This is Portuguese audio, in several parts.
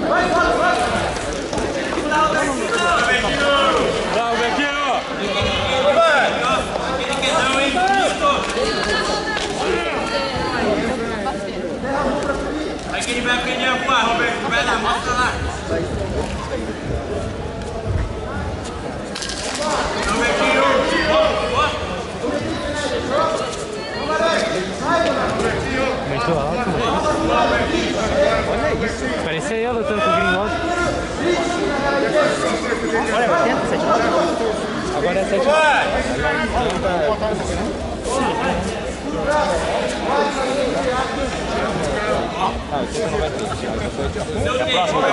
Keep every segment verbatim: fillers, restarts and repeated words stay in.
Aquele vai aprender a voar, Roberto. Vai lá, mostra lá. Robertinho. Muito alto. Olha isso. Parecia eu lutando com o Gringold. Olha, oitenta, sete. Agora é sete. Ah, você não vai ter. É a próxima.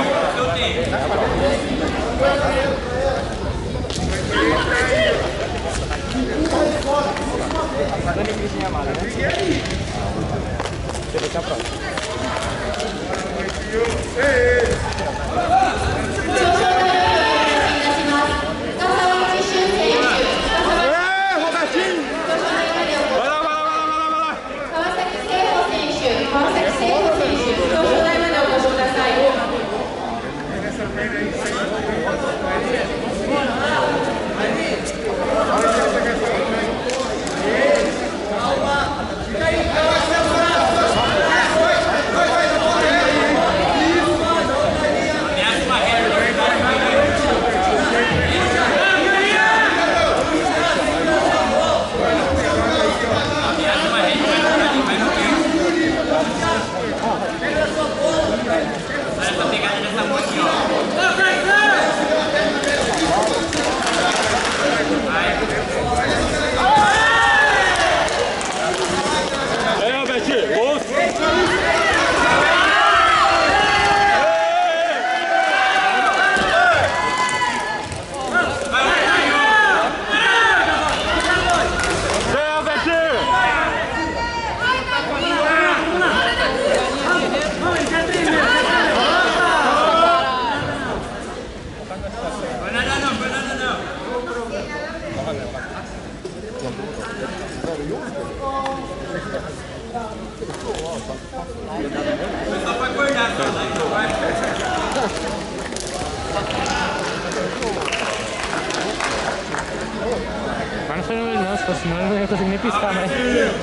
Dani Cristina Amada, né? Você vai ser a próxima. Só pra acordar, só. Mas não foi no meio não, se fosse não eu não ia conseguir nem piscar mais.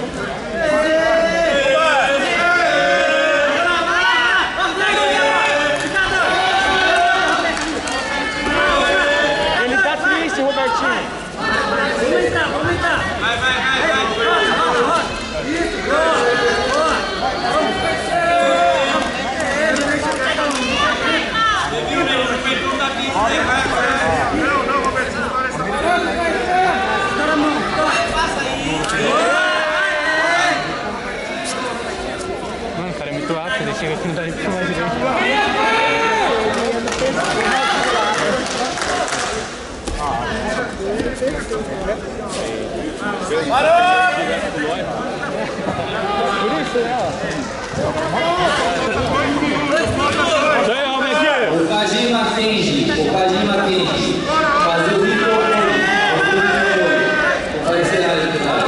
Ele tá triste, Robertinho. Vamos entrar, vamos entrar. Vai, vai, vai, vai. Isso, boa, boa. Você viu, né? Ele foi tudo da pista, né? Vai, vai. Não, não, Robertinho, agora essa bola. Passa aí. Mano, o cara é muito rápido, ele chega aqui não dá nem pra mais direito. Parou! Por isso, né? O Kajima Kenji, o Kajima Kenji, fazer o Vitor aparecer ali, pessoal.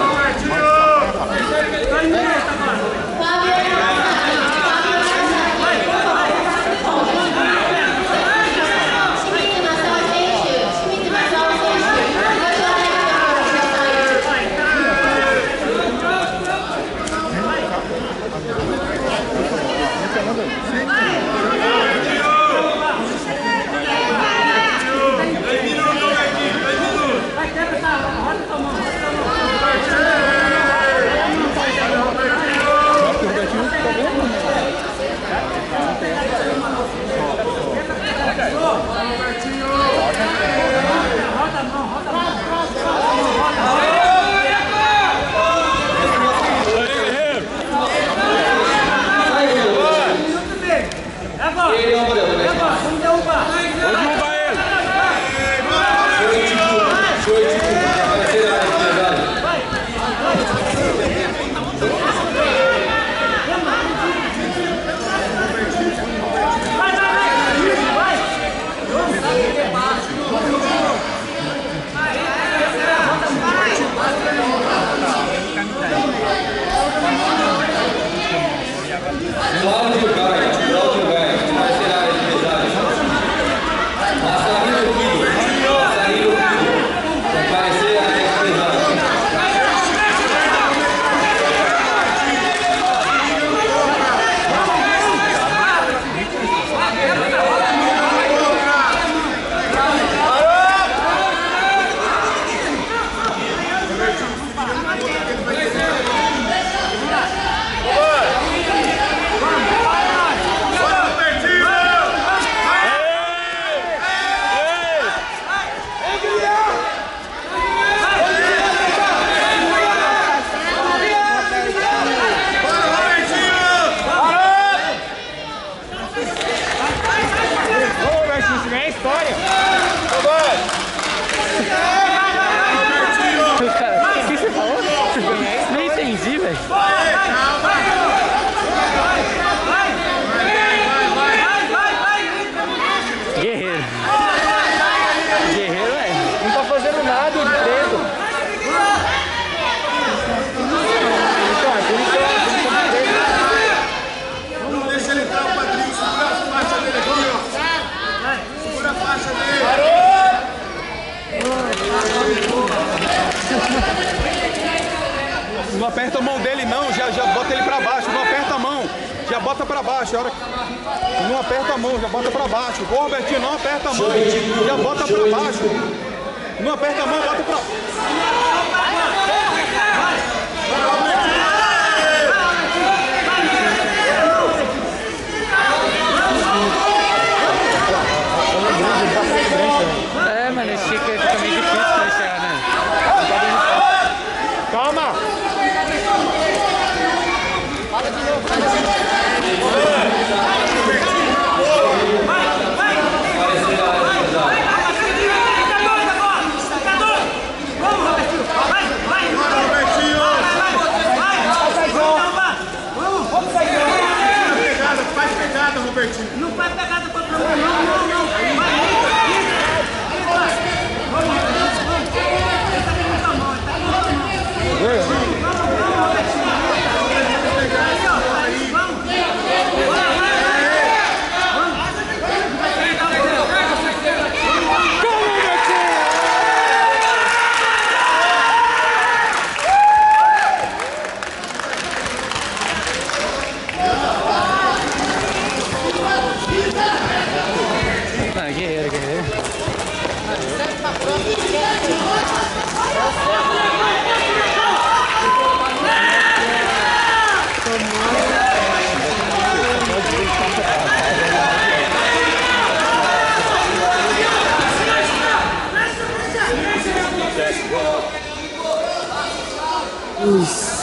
bota pra baixo. A hora que não aperta a mão, já bota pra baixo. Ô, Robertinho, não aperta a mão, já bota pra baixo. Não aperta a mão, bota pra... É, mano, esse chique fica meio difícil pra enxergar, né? Calma! Fala de novo, fala de novo. Não faz pegada contra mim, não, não, não. Vai, vai. Vamos, vamos, vamos. Ele tá com muita mão, ele tá com muita mão. Vamos, vamos, vamos, Betinho. Aí, ó, aí, vamos. Bora, vai, vai. Vamos. Vai pegar o teu. Calma, Betinho! Ah, guerreiro, guerreiro. Ui.